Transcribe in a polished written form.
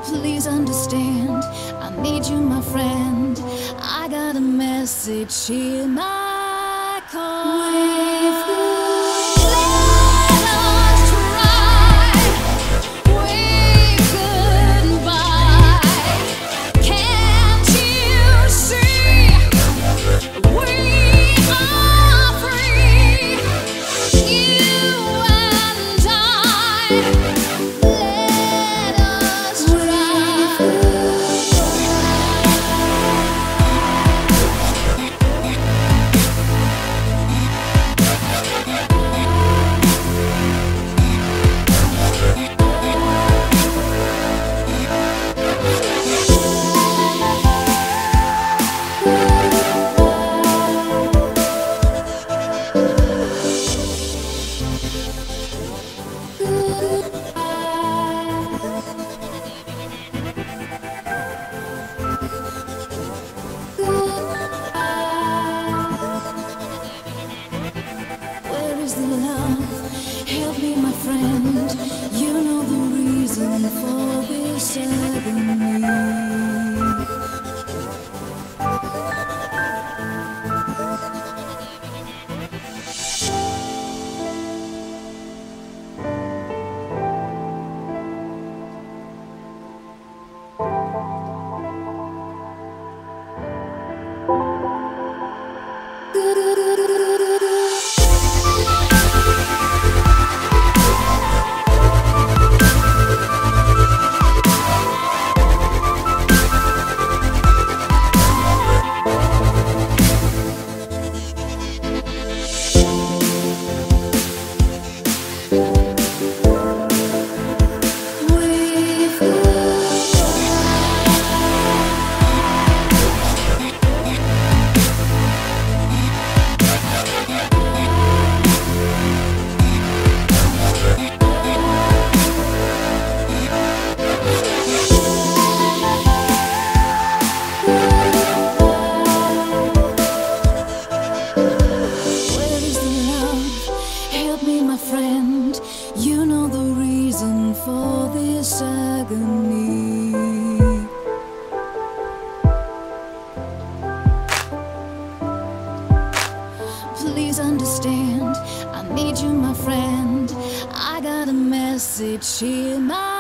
Please understand, I need you, my friend. I got a message here, my call. Let us try way goodbye. Can't you see we are free? You and I. Let us try. Where is the love? Help me, my friend. You know the reason for this agony. Friend, you know the reason for this agony. Please understand, I need you, my friend. I got a message here, my